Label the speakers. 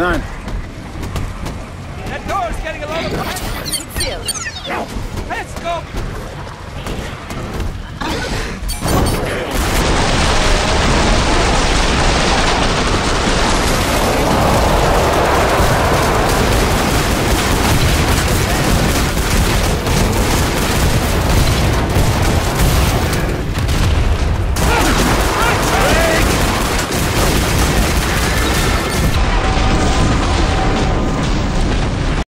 Speaker 1: 9.
Speaker 2: That door's getting a lot of pressure. Let's go.